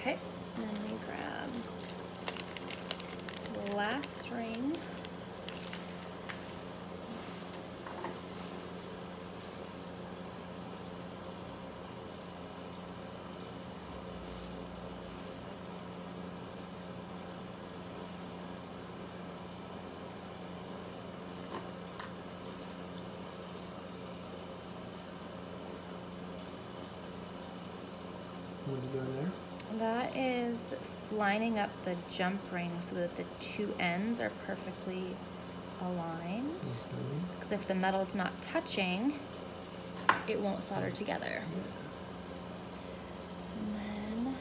Okay, and then we grab the last ring. What are you doing there? That is lining up the jump ring so that the two ends are perfectly aligned. Because if the metal's not touching, it won't solder together. And then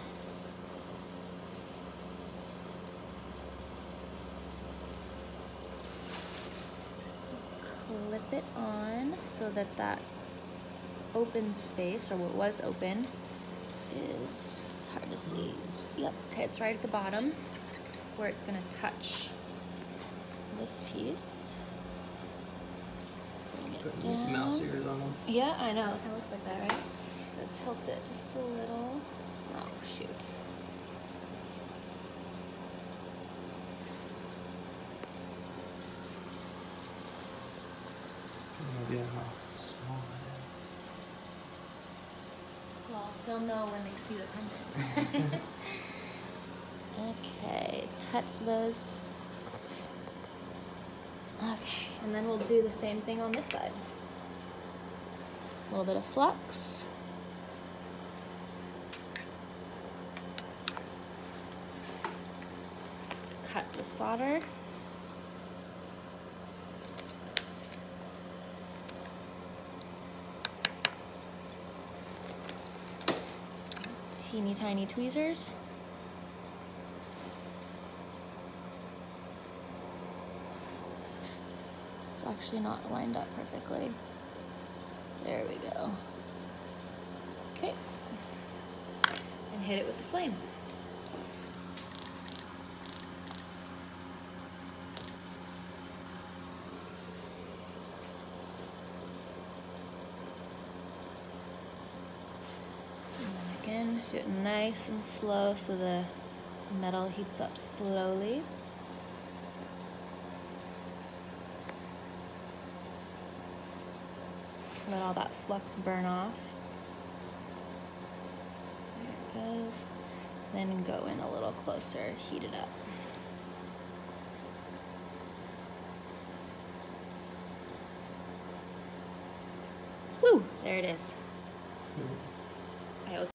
clip it on so that that open space, or what was open, is, it's hard to see. Yep, okay, it's right at the bottom where it's gonna touch this piece. Bring it Put down. Mickey Mouse ears on them. Yeah, I know, it kind of looks like that, right? So tilt it just a little. Oh, shoot. No idea how small it Well, they'll know when they see the pendant. Okay, touch those. Okay, and then we'll do the same thing on this side. A little bit of flux. Cut the solder. Teeny tiny tweezers. It's actually not lined up perfectly. There we go. Okay. And hit it with the flame. And then again, do it nice and slow so the metal heats up slowly. Let all that flux burn off. There it goes. Then go in a little closer, heat it up. Woo! There it is.